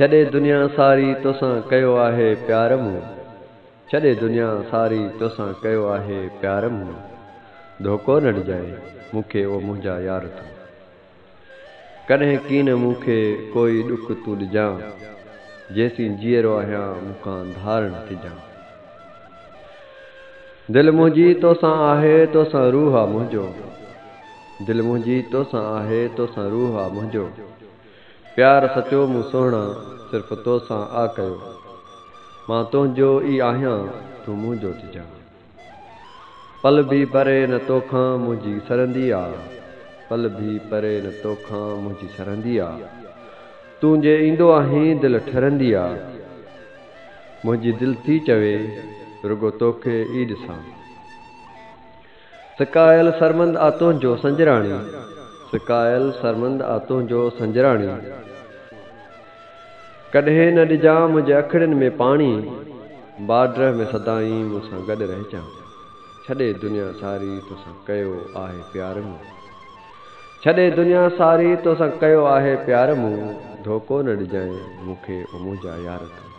छॾे दुनिया सारी तोसां कयो आहे प्यार मूं, छॾे दुनिया सारी तोसां कयो आहे प्यार मूं। धोखो न ॾिजांइ मूंखे ओ मुंहिंजा यार तूं, कॾहिं कीन मूंखे कोई ॾुख तूं ॾिजां, जेसीं जीअरो आहियां मूंखां धार न थिजां। दिलि मुंहिंजी तोसां आहे तोसां रूह आ मुंहिंजो, दिलि मुंहिंजी तोसां आहे तोसां रूह आ मुंहिंजो। प्यार सचो मूं सोहणा सिर्फ़ तोसां आ कयो, मां तुंहिंजो ई आहियां तूं मुंहिंजो थिजां। पल भी परे न तोखां मुंहिंजी सरंदी आ, पल भी परे न तोखां मुंहिंजी सरंदी आ। तूं जे ईंदो आहीं दिलि ठरंदी आ, मुंहिंजी दिलि थी चवे रुगो तोखे ई ॾिसां। सिकायल सरमंद आ तुंहिंजो संजराणी, सिकायल सरमंद आ तुंहिंजो संजराणी। कॾहिं न ॾिजां मुंहिंजे अखिड़ियुनि में पाणी, बाडर में सदाईं मूंसां गॾु रहिजां। छॾे दुनिया सारी तोसां कयो आहे प्यार मूं, छॾे दुनिया सारी तोसां कयो आहे प्यार मूं। धोखो न ॾिजांइ मूंखे ओ मुंहिंजा यार तूं।